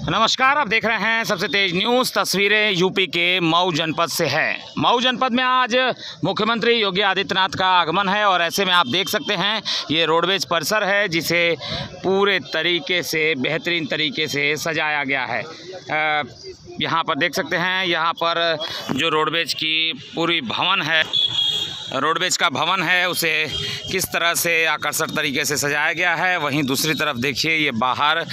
नमस्कार, आप देख रहे हैं सबसे तेज न्यूज़। तस्वीरें यूपी के मऊ जनपद से है। मऊ जनपद में आज मुख्यमंत्री योगी आदित्यनाथ का आगमन है और ऐसे में आप देख सकते हैं ये रोडवेज परिसर है जिसे पूरे तरीके से बेहतरीन तरीके से सजाया गया है। यहाँ पर देख सकते हैं, यहाँ पर जो रोडवेज की पूरी भवन है, रोडवेज का भवन है, उसे किस तरह से आकर्षक तरीके से सजाया गया है। वहीं दूसरी तरफ देखिए ये बाहर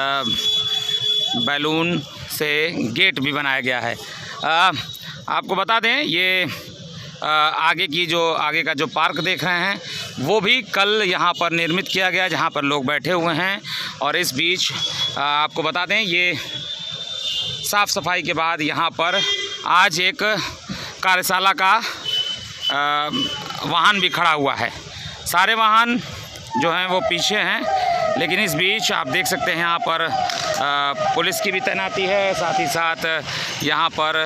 बैलून से गेट भी बनाया गया है। आपको बता दें ये आगे का जो पार्क देख रहे हैं वो भी कल यहाँ पर निर्मित किया गया, जहाँ पर लोग बैठे हुए हैं। और इस बीच आपको बता दें ये साफ़ सफाई के बाद यहाँ पर आज एक कार्यशाला का वाहन भी खड़ा हुआ है। सारे वाहन जो हैं वो पीछे हैं, लेकिन इस बीच आप देख सकते हैं यहाँ पर पुलिस की भी तैनाती है। साथ ही साथ यहाँ पर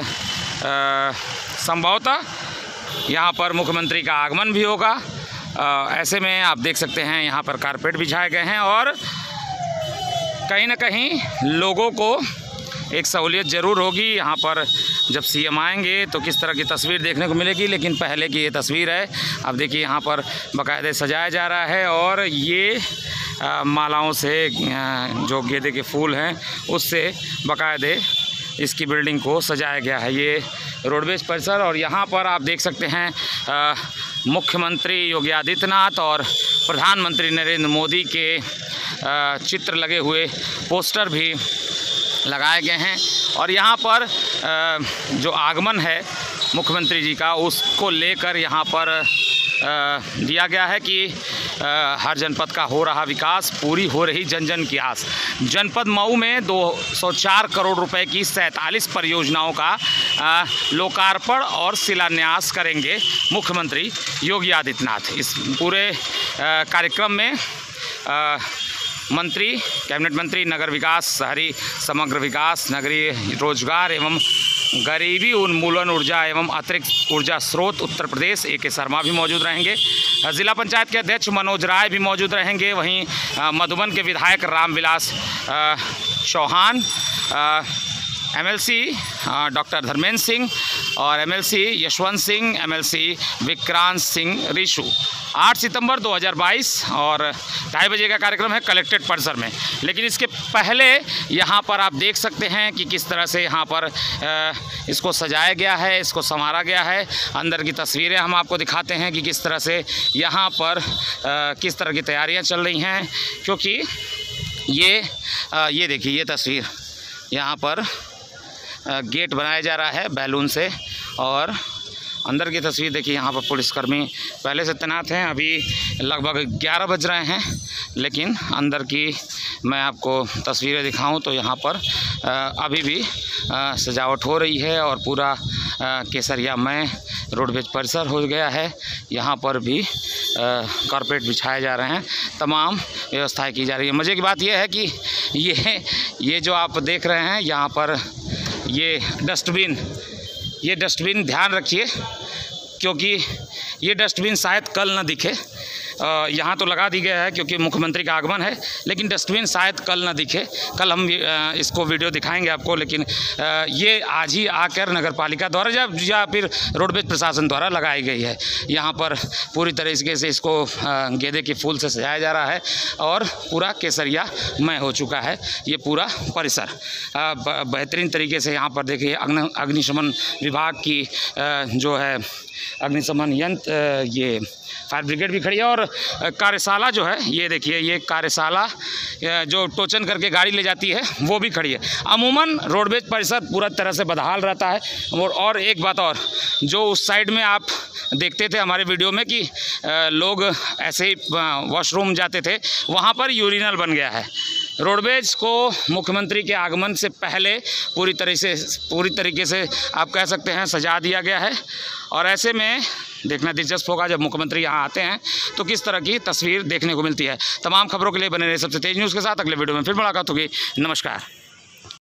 संभवतः यहाँ पर मुख्यमंत्री का आगमन भी होगा। ऐसे में आप देख सकते हैं यहाँ पर कारपेट बिछाए गए हैं और कहीं ना कहीं लोगों को एक सहूलियत ज़रूर होगी। यहाँ पर जब सीएम आएंगे तो किस तरह की तस्वीर देखने को मिलेगी। लेकिन पहले की ये तस्वीर है, अब देखिए यहाँ पर बाकायदे सजाया जा रहा है और ये मालाओं से जो गेंदे के फूल हैं उससे बाकायदे इसकी बिल्डिंग को सजाया गया है। ये रोडवेज परिसर और यहाँ पर आप देख सकते हैं मुख्यमंत्री योगी आदित्यनाथ और प्रधानमंत्री नरेंद्र मोदी के चित्र लगे हुए पोस्टर भी लगाए गए हैं। और यहाँ पर जो आगमन है मुख्यमंत्री जी का, उसको लेकर यहाँ पर दिया गया है कि हर जनपद का हो रहा विकास, पूरी हो रही जन जन की आस। जनपद मऊ में 204 करोड़ रुपए की 47 परियोजनाओं का लोकार्पण और शिलान्यास करेंगे मुख्यमंत्री योगी आदित्यनाथ। इस पूरे कार्यक्रम में मंत्री, कैबिनेट मंत्री नगर विकास, शहरी समग्र विकास, नगरीय रोजगार एवं गरीबी उन्मूलन, ऊर्जा एवं अतिरिक्त ऊर्जा स्रोत उत्तर प्रदेश AK शर्मा भी मौजूद रहेंगे। जिला पंचायत के अध्यक्ष मनोज राय भी मौजूद रहेंगे। वहीं मधुबन के विधायक रामविलास चौहान, MLC डॉक्टर धर्मेंद्र सिंह और MLC यशवंत सिंह, MLC विक्रांत सिंह रिशु। 8 सितंबर 2022 और 2:30 बजे का कार्यक्रम है कलेक्ट्रेट परिसर में। लेकिन इसके पहले यहाँ पर आप देख सकते हैं कि किस तरह से यहाँ पर इसको सजाया गया है, इसको संवारा गया है। अंदर की तस्वीरें हम आपको दिखाते हैं कि किस तरह से यहाँ पर किस तरह की तैयारियाँ चल रही हैं। क्योंकि ये देखिए ये तस्वीर, यहाँ पर गेट बनाया जा रहा है बैलून से और अंदर की तस्वीर देखिए। यहाँ पर पुलिसकर्मी पहले से तैनात हैं। अभी लगभग 11 बज रहे हैं, लेकिन अंदर की मैं आपको तस्वीरें दिखाऊं तो यहाँ पर अभी भी सजावट हो रही है और पूरा केसरियामय रोडवेज परिसर हो गया है। यहाँ पर भी कारपेट बिछाए जा रहे हैं, तमाम व्यवस्थाएं की जा रही है। मज़े की बात यह है कि ये जो आप देख रहे हैं यहाँ पर ये डस्टबिन ध्यान रखिए, क्योंकि ये डस्टबिन शायद कल ना दिखे। यहाँ तो लगा दी गया है क्योंकि मुख्यमंत्री का आगमन है, लेकिन डस्टबिन शायद कल ना दिखे। कल हम इसको वीडियो दिखाएंगे आपको। लेकिन ये आज ही आकर नगर पालिका द्वारा या फिर रोडवेज प्रशासन द्वारा लगाई गई है। यहाँ पर पूरी तरीके से इसको गेंदे के फूल से सजाया जा रहा है और पूरा केसरियामय हो चुका है ये पूरा परिसर। बेहतरीन तरीके से यहाँ पर देखिए अग्निशमन विभाग की जो है अग्निशमन यंत्र, ये फायर ब्रिगेड भी खड़ी है और कार्यशाला जो है ये देखिए, ये कार्यशाला जो टोचन करके गाड़ी ले जाती है वो भी खड़ी है। अमूमन रोडवेज परिसर पूरा तरह से बदहाल रहता है। और एक बात और, जो उस साइड में आप देखते थे हमारे वीडियो में कि लोग ऐसे ही वॉशरूम जाते थे, वहाँ पर यूरिनल बन गया है। रोडवेज को मुख्यमंत्री के आगमन से पहले पूरी तरीके से आप कह सकते हैं सजा दिया गया है। और ऐसे में देखना दिलचस्प होगा जब मुख्यमंत्री यहाँ आते हैं तो किस तरह की तस्वीर देखने को मिलती है। तमाम खबरों के लिए बने रहे सबसे तेज न्यूज़ के साथ। अगले वीडियो में फिर मुलाकात होगी। नमस्कार।